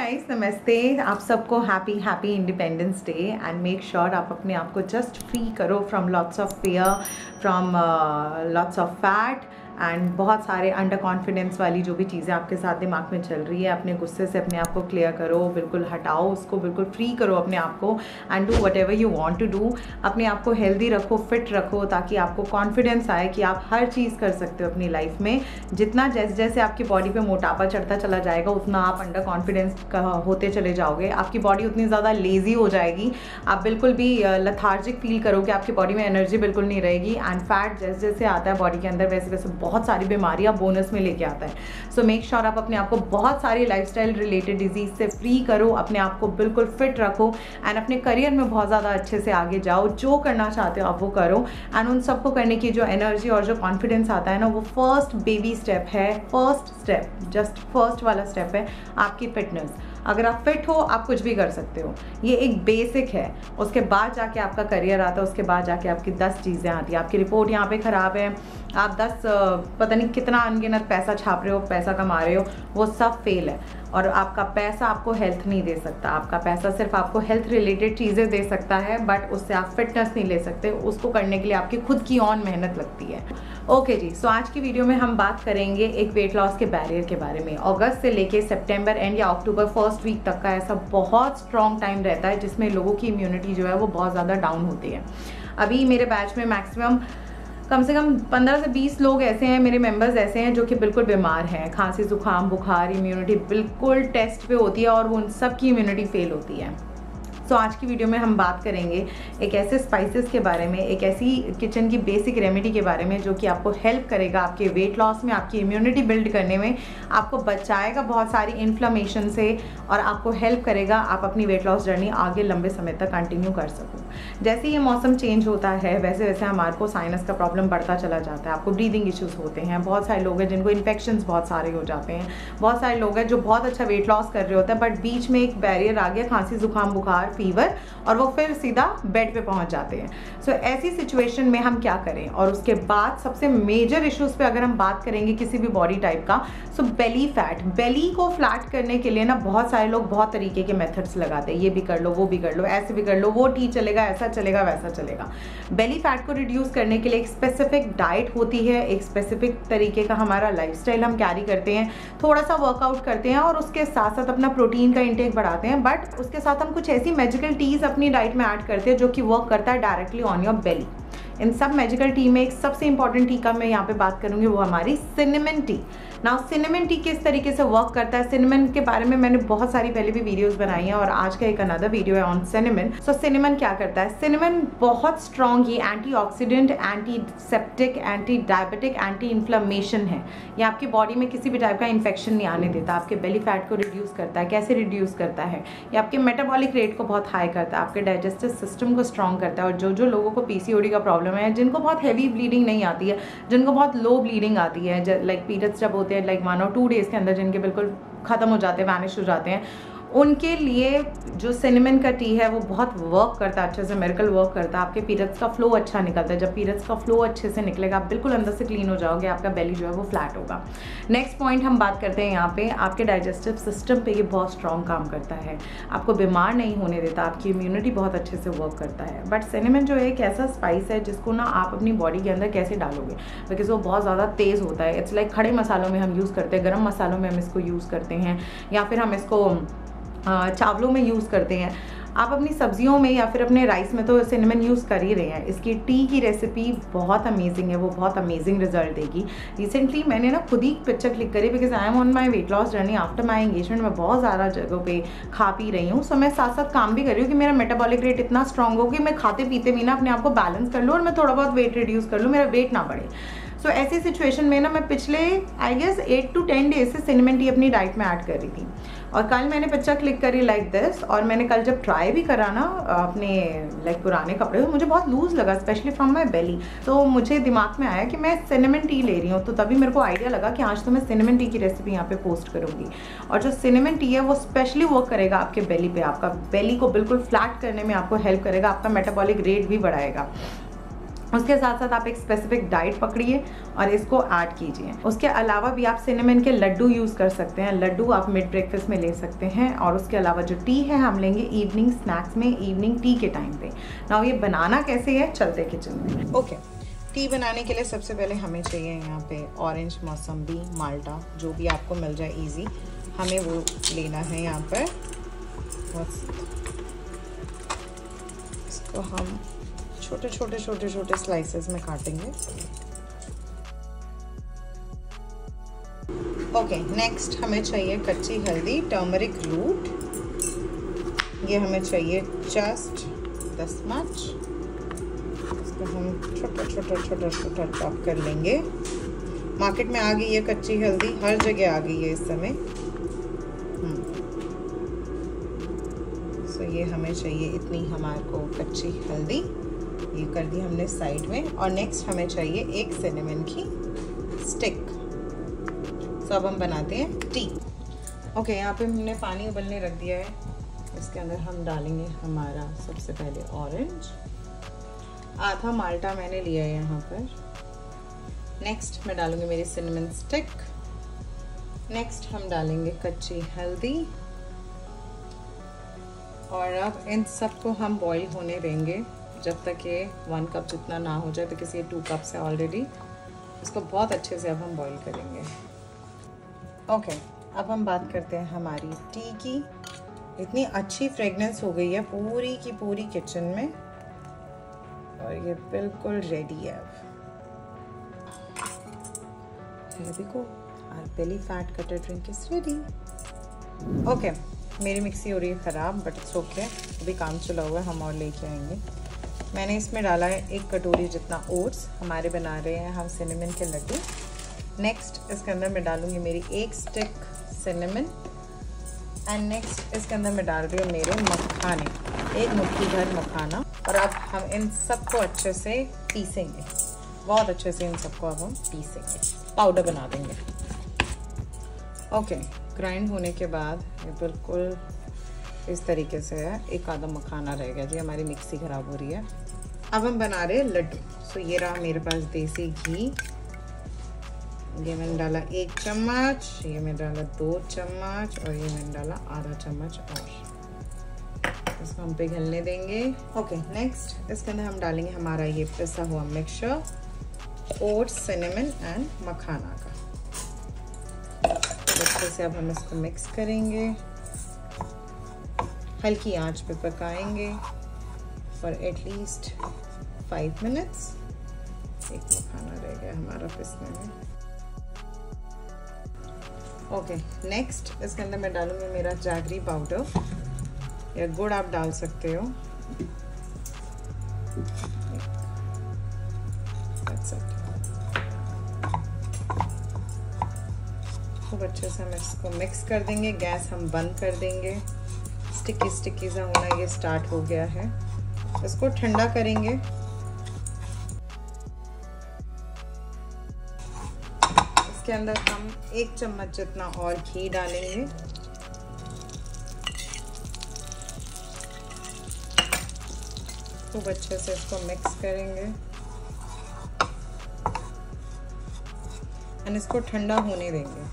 Guys, नमस्ते। आप सबको happy independence day and make sure आप अपने आप को जस्ट फ्री करो from lots of fear, from lots of fat and बहुत सारे अंडर कॉन्फिडेंस वाली जो भी चीज़ें आपके साथ दिमाग में चल रही है। अपने गुस्से से अपने आप को क्लियर करो, बिल्कुल हटाओ उसको, बिल्कुल फ्री करो अपने आप को and do whatever you want to do. अपने आप को हेल्दी रखो, फिट रखो, ताकि आपको कॉन्फिडेंस आए कि आप हर चीज़ कर सकते हो अपनी लाइफ में। जितना जैसे जैसे आपकी बॉडी पे मोटापा चढ़ता चला जाएगा उतना आप अंडर कॉन्फिडेंस होते चले जाओगे। आपकी बॉडी उतनी ज़्यादा लेजी हो जाएगी, आप बिल्कुल भी लथार्जिक फील करोगे, आपकी बॉडी में एनर्जी बिल्कुल नहीं रहेगी एंड फैट जैसे जैसे आता है बॉडी के अंदर वैसे वैसे बहुत सारी बीमारियां बोनस में लेके आता है। सो मेक श्योर आप अपने आप को बहुत सारी लाइफस्टाइल रिलेटेड डिजीज से फ्री करो, अपने आप को बिल्कुल फिट रखो एंड अपने करियर में बहुत ज़्यादा अच्छे से आगे जाओ। जो करना चाहते हो आप वो करो एंड उन सबको करने की जो एनर्जी और जो कॉन्फिडेंस आता है ना, वो फर्स्ट बेबी स्टेप है, फर्स्ट स्टेप, जस्ट फर्स्ट वाला स्टेप है आपकी फिटनेस। अगर आप फिट हो आप कुछ भी कर सकते हो, ये एक बेसिक है। उसके बाद जाके आपका करियर आता है, उसके बाद जाके आपकी 10 चीज़ें आती हैं। आपकी रिपोर्ट यहाँ पे ख़राब है, आप 10 पता नहीं कितना अनगिनत पैसा छाप रहे हो, पैसा कमा रहे हो, वो सब फेल है। और आपका पैसा आपको हेल्थ नहीं दे सकता, आपका पैसा सिर्फ आपको हेल्थ रिलेटेड चीज़ें दे सकता है, बट उससे आप फिटनेस नहीं ले सकते। उसको करने के लिए आपकी खुद की ऑन मेहनत लगती है। ओके जी, सो आज की वीडियो में हम बात करेंगे एक वेट लॉस के बैरियर के बारे में। अगस्त से लेके सितंबर एंड या अक्टूबर फर्स्ट वीक तक का ऐसा बहुत स्ट्रॉन्ग टाइम रहता है जिसमें लोगों की इम्यूनिटी जो है वो बहुत ज़्यादा डाउन होती है। अभी मेरे बैच में मैक्सिमम कम से कम 15 से 20 लोग ऐसे हैं, मेरे मेंबर्स ऐसे हैं जो कि बिल्कुल बीमार हैं, खांसी जुकाम बुखार, इम्यूनिटी बिल्कुल टेस्ट पे होती है और वो उन सब की इम्यूनिटी फेल होती है। सो आज की वीडियो में हम बात करेंगे एक ऐसे स्पाइसेस के बारे में, एक ऐसी किचन की बेसिक रेमेडी के बारे में जो कि आपको हेल्प करेगा आपके वेट लॉस में, आपकी इम्यूनिटी बिल्ड करने में, आपको बचाएगा बहुत सारी इन्फ्लेमेशन से और आपको हेल्प करेगा आप अपनी वेट लॉस जर्नी आगे लंबे समय तक कंटिन्यू कर सको। जैसे ये मौसम चेंज होता है वैसे वैसे हमारे को साइनस का प्रॉब्लम बढ़ता चला जाता है, आपको ब्रीदिंग इश्यूज़ होते हैं, बहुत सारे लोग हैं जिनको इन्फेक्शंस बहुत सारे हो जाते हैं, बहुत सारे लोग हैं जो बहुत अच्छा वेट लॉस कर रहे होते हैं बट बीच में एक बैरियर आ गया, खांसी जुकाम बुखार फीवर, और वो फिर सीधा बेड पे पहुंच जाते हैं। सो ऐसी सिचुएशन में हम क्या करें? और उसके बाद सबसे मेजर इश्यूज पे अगर हम बात करेंगे किसी भी बॉडी टाइप का, सो बेली फैट, बेली को फ्लैट करने के लिए ना बहुत सारे लोग बहुत तरीके के मेथड्स लगाते हैं, ये भी कर लो, वो भी कर लो, ऐसे भी कर लो, वो टी चलेगा, ऐसा चलेगा, वैसा चलेगा। बेली फैट को रिड्यूस करने के लिए एक स्पेसिफिक डाइट होती है, एक स्पेसिफिक तरीके का हमारा लाइफस्टाइल हम कैरी करते हैं, थोड़ा सा वर्कआउट करते हैं और उसके साथ साथ अपना प्रोटीन का इंटेक बढ़ाते हैं, बट उसके साथ हम कुछ ऐसी मैजिकल टीज अपनी डाइट में ऐड करते हैं जो कि वर्क करता है डायरेक्टली ऑन योर बेली। इन सब मैजिकल टी में एक सबसे इंपॉर्टेंट टी का मैं यहाँ पे बात करूंगी, वो हमारी cinnamon tea. Now cinnamon tea किस तरीके से वर्क करता है, सिनेमन के बारे में मैंने बहुत सारी पहले भी वीडियोस बनाई हैं और आज का एक अनदर वीडियो है ऑन सिनेमन। सो सिनेमन क्या करता है? सिनेमन बहुत स्ट्रॉन्ग, ये antioxidant, antiseptic, anti diabetic, anti inflammation है। ये आपकी बॉडी में किसी भी टाइप का इन्फेक्शन नहीं आने देता, आपके बेली फैट को रिड्यूस करता है। कैसे रिड्यूस करता है? ये आपके मेटाबॉलिक रेट को बहुत हाई करता है, आपके डाइजेस्टिव सिस्टम को स्ट्रॉन्ग करता है। और जो लोगों को पीसीओडी का प्रॉब्लम है, जिनको बहुत हैवी ब्लीडिंग नहीं आती है, जिनको बहुत लो ब्लीडिंग आती है, लाइक पीरियड्स जब होते हैं लाइक 1 और 2 डेज के अंदर जिनके बिल्कुल खत्म हो जाते हैं, वैनिश हो जाते हैं, उनके लिए जो सिनेमन का टी है वो बहुत वर्क करता है, अच्छे से मिरेकल वर्क करता है। आपके पीरियड्स का फ्लो अच्छा निकलता है, जब पीरियड्स का फ्लो अच्छे से निकलेगा आप बिल्कुल अंदर से क्लीन हो जाओगे, आपका बेली जो है वो फ्लैट होगा। नेक्स्ट पॉइंट हम बात करते हैं यहाँ पे, आपके डाइजेस्टिव सिस्टम पे ये बहुत स्ट्रॉन्ग काम करता है, आपको बीमार नहीं होने देता, आपकी इम्यूनिटी बहुत अच्छे से वर्क करता है। बट सिनेमन जो है एक ऐसा स्पाइस है जिसको ना आप अपनी बॉडी के अंदर कैसे डालोगे, बिकॉज वो बहुत ज़्यादा तेज़ होता है। इट्स लाइक खड़े मसालों में हम यूज़ करते हैं, गर्म मसालों में हम इसको यूज़ करते हैं, या फिर हम इसको चावलों में यूज़ करते हैं। आप अपनी सब्जियों में या फिर अपने राइस में तो सिनेमन यूज़ कर ही रहे हैं। इसकी टी की रेसिपी बहुत अमेजिंग है, वो बहुत अमेजिंग रिजल्ट देगी। रिसेंटली मैंने ना खुद ही पिक्चर क्लिक करी, because I am on my weight loss journey after my engagement. मैं बहुत ज़्यादा जगहों पे खा पी रही हूँ, सो मैं साथ साथ काम भी कर रही हूँ कि मेरा मेटाबॉलिक रेट इतना स्ट्रॉन्ग हो कि मैं खाते पीते भी ना अपने आप को बैलेंस कर लूँ और मैं थोड़ा बहुत वेट रिड्यूस कर लूँ, मेरा वेट ना बढ़े। सो ऐसी सिचुएशन में ना मैं पिछले आई गेस 8 to 10 डेज से सिनेमन टी अपनी डाइट में ऐड कर रही थी। और कल मैंने पिक्चर क्लिक करी लाइक दिस, और मैंने कल जब ट्राई भी करा ना अपने लाइक पुराने कपड़े, तो मुझे बहुत लूज़ लगा, स्पेशली फ्रॉम माई बेली। तो मुझे दिमाग में आया कि मैं सिनेमन टी ले रही हूँ, तो तभी मेरे को आइडिया लगा कि आज तो मैं सिनेमन टी की रेसिपी यहाँ पे पोस्ट करूँगी। और जो सिनेमन टी है वो स्पेशली वर्क करेगा आपके बेली पे, आपका बेली को बिल्कुल फ्लैट करने में आपको हेल्प करेगा, आपका मेटाबॉलिक रेट भी बढ़ाएगा। उसके साथ साथ आप एक स्पेसिफिक डाइट पकड़िए और इसको ऐड कीजिए। उसके अलावा भी आप सिनेमन के लड्डू यूज़ कर सकते हैं। लड्डू आप मिड ब्रेकफास्ट में ले सकते हैं। और उसके अलावा जो टी है हम लेंगे इवनिंग स्नैक्स में, इवनिंग टी के टाइम पे। नाउ ये बनाना कैसे है, चलते किचन में। ओके, टी बनाने के लिए सबसे पहले हमें चाहिए यहाँ पे ऑरेंज, मौसम्बी, माल्टा, जो भी आपको मिल जाए ईजी, हमें वो लेना है यहाँ पर। इसको हम छोटे छोटे छोटे छोटे स्लाइसेस में काटेंगे। ओके, नेक्स्ट हमें चाहिए कच्ची हल्दी, टर्मरिक रूट, ये हमें चाहिए जस्ट दिस मच। इसको हम छोटा छोटा छोटा छोटा चॉप कर लेंगे। मार्केट में आ गई है कच्ची हल्दी, हर जगह आ गई है इस समय। सो ये हमें चाहिए इतनी हमारे को कच्ची हल्दी, ये कर दी हमने साइड में। और नेक्स्ट हमें चाहिए एक सिनेमन की स्टिक। सो अब हम बनाते हैं टी। ओके, यहाँ पे हमने पानी उबलने रख दिया है। इसके अंदर हम डालेंगे हमारा सबसे पहले ऑरेंज, आधा माल्टा मैंने लिया है यहाँ पर। नेक्स्ट मैं डालूंगी मेरी सिनेमन स्टिक। नेक्स्ट हम डालेंगे कच्ची हल्दी। और अब इन सबको हम बॉईल होने देंगे जब तक ये 1 कप जितना ना हो जाए, बिकॉज ये 2 कप्स है ऑलरेडी। इसको बहुत अच्छे से अब हम बॉईल करेंगे। ओके, अब हम बात करते हैं हमारी टी की। इतनी अच्छी फ्रेगनेंस हो गई है पूरी की पूरी किचन में, और ये बिल्कुल रेडी है। देखो, our belly fat cutter drink is ready. Okay, मेरी मिक्सी हो रही है ख़राब, बट इट्स ओके, अभी काम चला हुआ है, हम और लेके आएंगे। मैंने इसमें डाला है 1 कटोरी जितना ओट्स, हमारे बना रहे हैं हम सिनेमन के लड्डू। नेक्स्ट इसके अंदर मैं डालूंगी मेरी 1 स्टिक सिनेमन। एंड नेक्स्ट इसके अंदर मैं डाल रही हूँ मेरे मखाने, 1 मुट्ठी भर मखाना। और अब हम इन सबको अच्छे से पीसेंगे, बहुत अच्छे से इन सबको अब हम पीसेंगे, पाउडर बना देंगे। ओके, ग्राइंड होने के बाद ये बिल्कुल इस तरीके से है। एक आधा मखाना रह गया जी, हमारी मिक्सी ख़राब हो रही है। अब हम बना रहे हैं लड्डू। सो ये रहा मेरे पास देसी घी, ये मैंने डाला 1 चम्मच, ये मैंने डाला 2 चम्मच, और ये मैंने डाला आधा चम्मच। और इसको हम पिघलने देंगे। ओके, नेक्स्ट इसके अंदर हम डालेंगे हमारा ये पिसा हुआ mixture, oats, cinnamon and makhana का। अच्छे से अब हम इसको मिक्स करेंगे, हल्की आंच पे पकाएंगे फॉर एटलीस्ट 5 मिनट्स। एक मखाना रह गया हमारा पिसने में। ओके, नेक्स्ट इसके अंदर मैं डालूंगी मेरा जैगरी पाउडर, या गुड़ आप डाल सकते हो। खूब अच्छे से हम इसको मिक्स कर देंगे। गैस हम बंद कर देंगे। स्टिकी स्टिकी सा होना ये स्टार्ट हो गया है। इसको ठंडा करेंगे। इसके अंदर हम 1 चम्मच जितना और घी डालेंगे। खूब अच्छे से इसको मिक्स करेंगे और इसको ठंडा होने देंगे।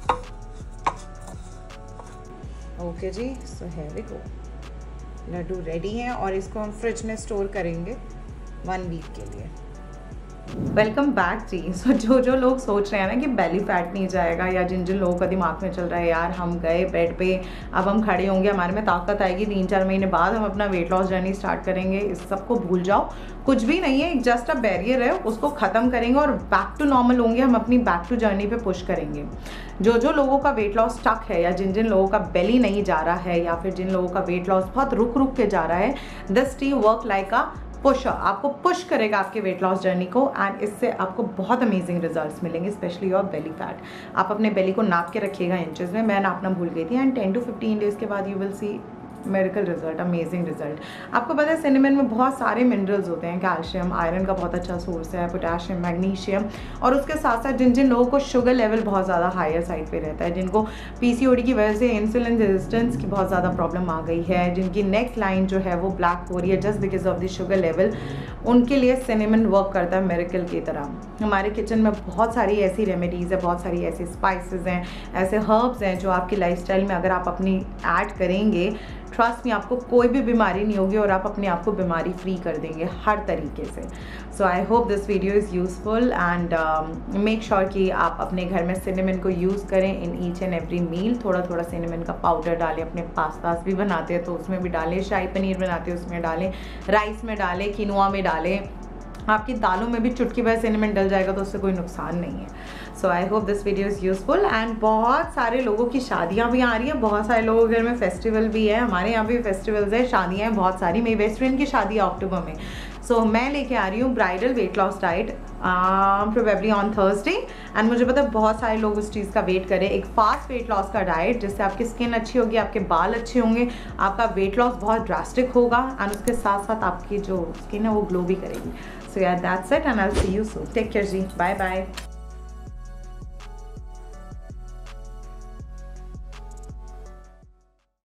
ओके जी, so here we go. Laddoo ready हैं और इसको हम फ्रिज में स्टोर करेंगे 1 वीक के लिए। वेलकम बैक जी। सो जो लोग सोच रहे हैं ना कि बेली फैट नहीं जाएगा, या जिन लोगों का दिमाग में चल रहा है यार हम गए बेड पे, अब हम खड़े होंगे, हमारे में ताकत आएगी, 3-4 महीने बाद हम अपना वेट लॉस जर्नी स्टार्ट करेंगे, इस सबको भूल जाओ। कुछ भी नहीं है, जस्ट अ बैरियर है, उसको ख़त्म करेंगे और बैक टू नॉर्मल होंगे। हम अपनी बैक टू जर्नी पे पुश करेंगे। जो लोगों का वेट लॉस स्टक है, या जिन लोगों का बेली नहीं जा रहा है, या फिर जिन लोगों का वेट लॉस बहुत रुक के जा रहा है, this tea work like a pusher, आपको पुश करेगा आपके वेट लॉस जर्नी को। एंड इससे आपको बहुत अमेजिंग रिजल्ट्स मिलेंगे, स्पेशली योर बेली फैट। आप अपने बेली को नाप के रखिएगा इंचेस में, मैं नापना भूल गई थी। एंड 10 to 15 डेज के बाद you will see medical result, amazing result. आपको पता है सिनेमन में बहुत सारे मिनरल्स होते हैं, कैल्शियम, आयरन का बहुत अच्छा सोर्स है, पोटेशियम, मैग्नीशियम। और उसके साथ साथ जिन लोगों को शुगर लेवल बहुत ज़्यादा हायर साइड पे रहता है, जिनको पीसीओडी की वजह से इंसुलिन रेजिस्टेंस की बहुत ज़्यादा प्रॉब्लम आ गई है, जिनकी नेक लाइन जो है वो ब्लैक हो रही है just because of the sugar level, उनके लिए सिनेमन वर्क करता है मिरेकल की तरह। हमारे किचन में बहुत सारी ऐसी रेमेडीज़ है, बहुत सारी ऐसी स्पाइसेस हैं, ऐसे हर्ब्स हैं जो आपकी लाइफस्टाइल में अगर आप अपनी ऐड करेंगे, ट्रस्ट में आपको कोई भी बीमारी नहीं होगी और आप अपने आप को बीमारी फ्री कर देंगे हर तरीके से। So I hope this video is useful and make sure कि आप अपने घर में सिनेमन को यूज़ करें in each and every meal. थोड़ा थोड़ा सिनेमन का पाउडर डालें, अपने पास्तास भी बनाते हैं तो उसमें भी डालें, शाही पनीर बनाते हैं उसमें डालें, राइस में डालें, किनुआ में डालें, आपकी दालों में भी चुटकी भर सिनेमन डल जाएगा तो उससे कोई नुकसान नहीं है। So I hope this video is useful and बहुत सारे लोगों की शादियाँ भी आ रही हैं, बहुत सारे लोगों के घर में फेस्टिवल भी है, हमारे यहाँ भी फेस्टिवल्स हैं, शादियाँ हैं बहुत सारी। मेरी बेस्ट फ्रेंड की शादी है अक्टूबर में। सो मैं लेके आ रही हूँ bridal weight loss diet probably on Thursday and मुझे पता है बहुत सारे लोग उस चीज़ का वेट करें। एक फास्ट वेट लॉस का डाइट जिससे आपकी स्किन अच्छी होगी, आपके बाल अच्छे होंगे, आपका वेट लॉस बहुत ड्रास्टिक होगा एंड उसके साथ साथ आपकी जो स्किन है वो ग्लो भी करेगी। सो यार that's it and I will see you soon. Take care जी, बाय बाय।